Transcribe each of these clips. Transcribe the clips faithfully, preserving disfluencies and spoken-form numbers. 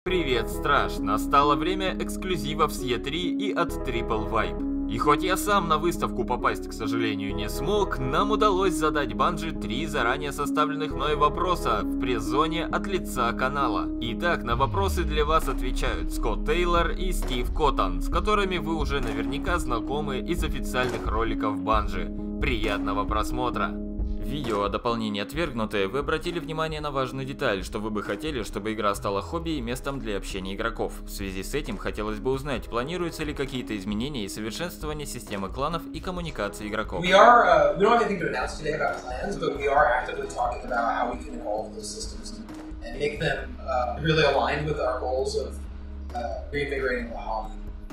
Привет, Страж! Настало время эксклюзивов с и три и от Triple Vibe. И хоть я сам на выставку попасть, к сожалению, не смог, нам удалось задать Банжи три заранее составленных мной вопроса в пресс-зоне от лица канала. Итак, на вопросы для вас отвечают Скотт Тейлор и Стив Коттон, с которыми вы уже наверняка знакомы из официальных роликов Банжи. Приятного просмотра! В видео о дополнении «Отвергнутые» вы обратили внимание на важную деталь, что вы бы хотели, чтобы игра стала хобби и местом для общения игроков. В связи с этим хотелось бы узнать, планируются ли какие-то изменения и совершенствование системы кланов и коммуникации игроков. We are, uh, we don't have anything to announce today about plans, but we are actively talking about how we can evolve those systems and make them uh, really aligned with our goals of uh, reinvigorating the hobby.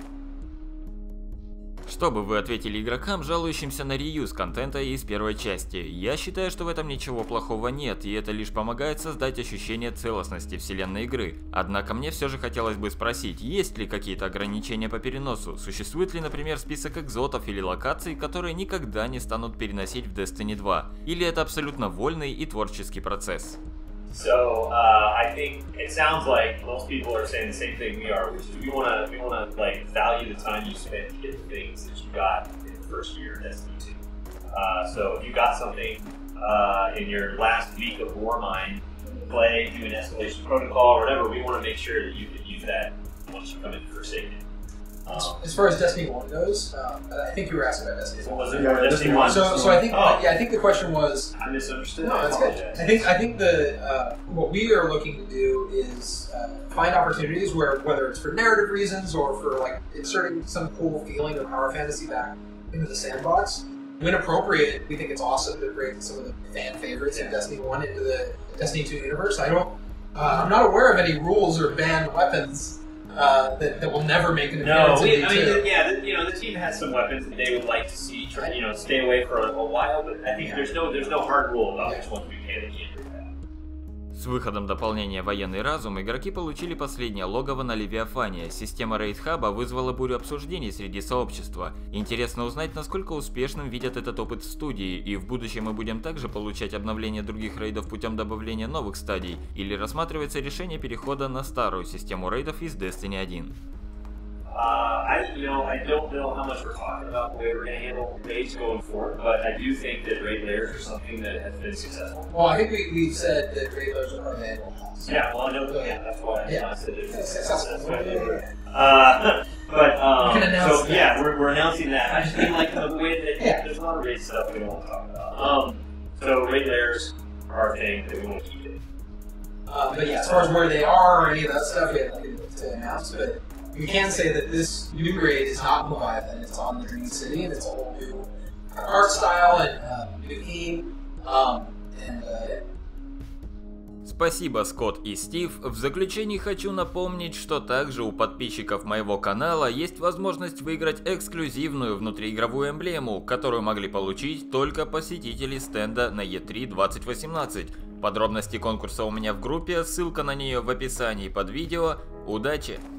Что бы вы ответили игрокам, жалующимся на реюз контента из первой части? Я считаю, что в этом ничего плохого нет, и это лишь помогает создать ощущение целостности вселенной игры. Однако мне все же хотелось бы спросить, есть ли какие-то ограничения по переносу? Существует ли, например, список экзотов или локаций, которые никогда не станут переносить в Destiny два? Или это абсолютно вольный и творческий процесс? So uh, I think it sounds like most people are saying the same thing we are, which is we want to we want to like value the time you spent to get the things that you got in the first year of Destiny two. Uh, so if you got something uh, in your last week of Warmind, play, do an escalation protocol or whatever, we want to make sure that you can use that once you come into Forsaken. Um, As far as Destiny one goes, uh, I think you were asking about Destiny one. Was it yeah, Destiny one? So, so I think, oh. yeah, I think the question was. I misunderstood. No, that's good. I think, I think the uh, what we are looking to do is uh, find opportunities where, whether it's for narrative reasons or for like inserting some cool feeling of power fantasy back into the sandbox. When appropriate, we think it's awesome to bring some of the fan favorites of Destiny one into the Destiny two universe. I don't, uh, I'm not aware of any rules or banned weapons. Uh, that, that will never make an appearance. No, we, in I D two. mean, yeah, the, you know, the team has some weapons that they would like to see, try, you know, stay away for a, a while. But I think there's no, there's no hard rule about yeah. which ones we can and can't do that. С выходом дополнения «Военный разум» игроки получили последнее логово на Левиафане. Система рейд-хаба вызвала бурю обсуждений среди сообщества. Интересно узнать, насколько успешным видят этот опыт в студии, и в будущем мы будем также получать обновления других рейдов путем добавления новых стадий, или рассматривается решение перехода на старую систему рейдов из Destiny один. Uh, I, you know, I don't know how much we're talking about the way we're going to handle raids going forward, but I do think that raid layers are something that has been successful. Well, I think we, we've said that raid layers are part of the annual pass. Yeah, well, I know, yeah, that's why yeah. I said it's successful. successful. Uh, but, um, we can announce so, that. yeah, we're, we're announcing that. I just mean, like, the way that yeah. there's a lot of raid stuff we don't want to talk about. Um, so, raid layers are a thing that we want to keep it. Uh, but yeah, as far as where they are or any of that stuff, we have nothing to announce, but we can say that this new raid is not Leviathan, it's on the Dream City, and it's a whole new art style and uh, new theme. Um, and, uh, Спасибо, Скотт и Стив. В заключении хочу напомнить, что также у подписчиков моего канала есть возможность выиграть эксклюзивную внутриигровую эмблему, которую могли получить только посетители стенда на и три двадцать восемнадцать. Подробности конкурса у меня в группе, ссылка на нее в описании под видео. Удачи!